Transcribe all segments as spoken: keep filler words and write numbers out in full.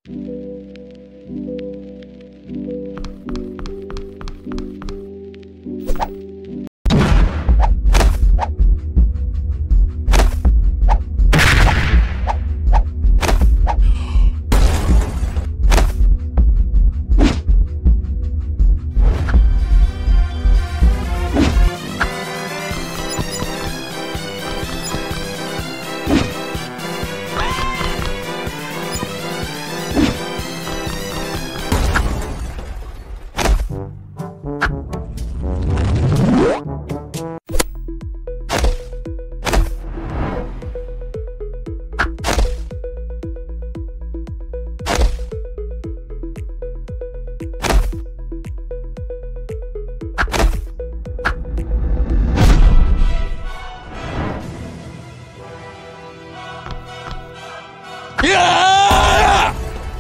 Yeah!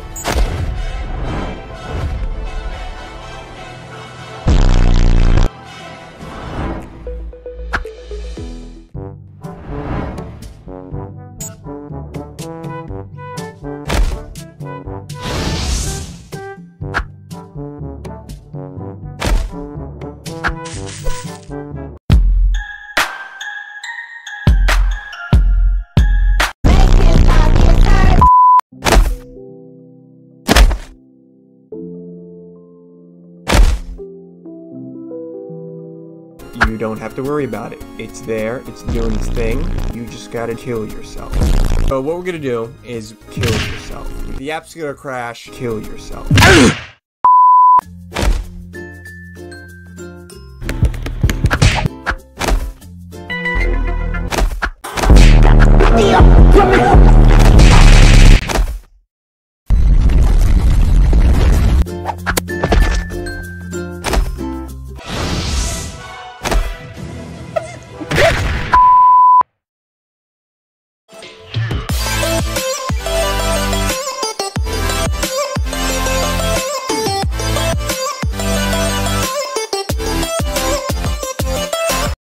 You don't have to worry about it. It's there, it's doing its thing, you just gotta kill yourself. So what we're gonna do is kill yourself. If the app's gonna crash, kill yourself.